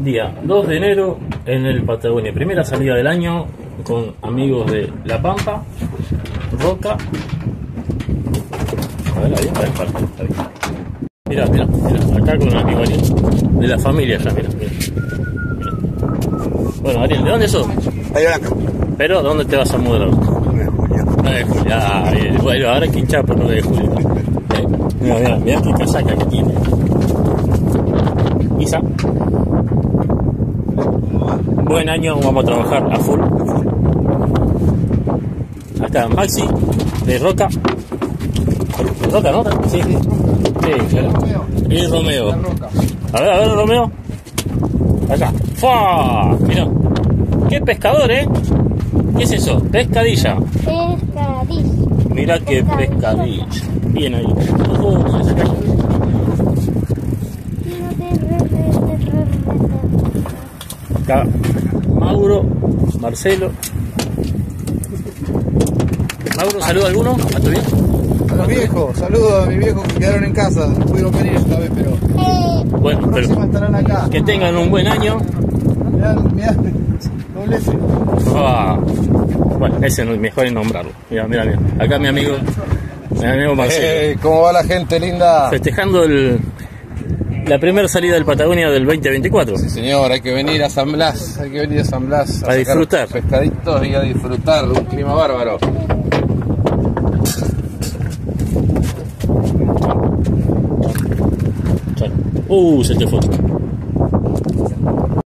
Día 2 de enero en el Patagonia. Primera salida del año con amigos de La Pampa, Roca. A ver, ahí está. Mirá, acá con un amigo Ariel. De la familia ya, mirá. Bueno, Ariel, ¿de dónde sos? Ahí Blanca. Pero, ¿dónde te vas a mudar? 9 de julio. 9 de julio. Ah, bueno, ahora hay que hinchar por 9 de julio. Mirá qué casaca que tiene. Isa. Buen año, vamos a trabajar a full. Acá Maxi, de Roca. ¿De Roca, no? Sí, claro. Y Romeo. A ver, Romeo. Acá. ¡Fua! Mirá. ¡Qué pescador, ¿Qué es eso? Pescadilla. Pescadilla. Mirá qué pescadilla. Bien ahí. Acá Mauro, Marcelo. Mauro, ¿saluda a alguno? ¿A tu viejo? A los viejos, saludos a mis viejos que quedaron en casa. No pudieron venir esta vez, pero bueno, la próxima estarán acá. Que tengan un buen año. Mirá, doblete. Bueno, ese no es mejor en nombrarlo. Mira. Acá mi amigo Marcelo. ¿Cómo va la gente linda? Festejando la primera salida del Patagonia del 2024. Sí, señor, hay que venir a San Blas. A disfrutar. Pescaditos y a disfrutar de un clima bárbaro. Se te fue.